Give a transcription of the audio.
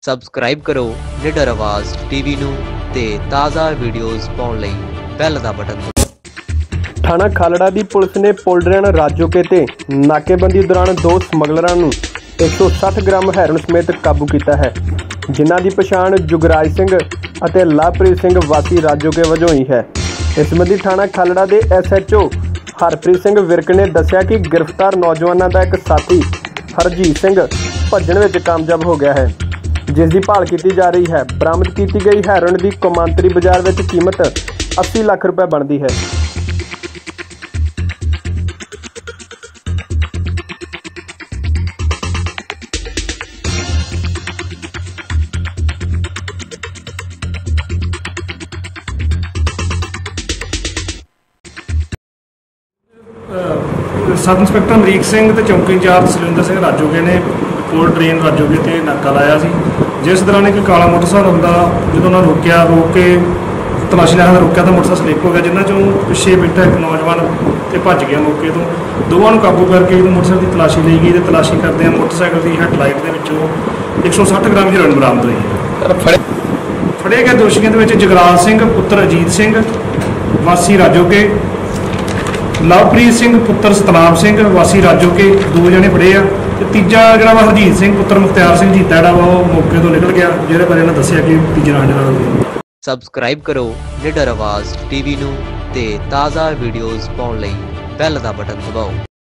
Subscribe ਕਰੋ ਨਿਡਰ ਆਵਾਜ਼ ਟੀਵੀ ਨੂੰ ਤੇ ਤਾਜ਼ਾ ਵੀਡੀਓਜ਼ ਪਾਉਣ ਲਈ ਬੈਲ ਦਾ ਬਟਨ ਦਬਾਓ। थाना खालड़ा की पुलिस ने पोल्ड्रियन राजोके ते नाकेबंदी दौरान दो समगलरां नूं 160 ग्राम हैरोन समेत काबू किया है, जिन्हां दी पछाण जुगराज सिंह अते लवप्रीत सिंह वासी राजोके वजों ही है। इस संबंधी थाना खालड़ा के SHO हरप्रीत सिंह विरक ने दस्सिया कि गिरफ्तार नौजवानों का एक साथी हरजीत सिंह भज्जण विच कामयाब हो गया है, जिसकी भाल की जा रही है। बरामद की गई हैरोन की कौमांतरी बाजार में कीमत 80 लाख रुपए बनती है। सब इंस्पैक्टर अमरीक सिंह ते चौकी इंचार्ज सुरिंदर सिंह राजोके ने पोल्ड्रियन राजोके ते नाका लाया सी, जिस दौरान एक काला मोटरसाइकिल आंदा जो उन्होंने रोक के तलाशी लैन रोकया तो मोटरसाइकिल स्लिप हो गया, जिन्होंने चों पिछे बैठा एक नौजवान तो भज गया मौके तो। दोवां नूं काबू करके मोटरसाइकिल की तलाशी ली गई तो तलाशी करदे मोटरसाइकिल की हेडलाइट के विचों 160 ग्राम हैरोइन बरामद हुई। फड़े गए दोषियों के जगराज सिंह पुत्र अजीत सिंह वासी राजोके, लवप्रीत सिंह पुत्र सतनाम सिंह वासी राजोके दो जने फड़े आ, तो तीजा जो हरजीत सिंह पुत्र मुख्तियार सिंह जीता जो मौके तो निकल गया, जिहदे बारे उन्हें दस्सिया कि तीजा साडे नाल। ਸਬਸਕ੍ਰਾਈਬ ਕਰੋ ਨਿਡਰ ਆਵਾਜ਼ ਟੀਵੀ ਨੂੰ ਤੇ ਤਾਜ਼ਾ ਵੀਡੀਓਜ਼ ਪਾਉਣ ਲਈ ਬੈਲ ਦਾ ਬਟਨ ਦਬਾਓ।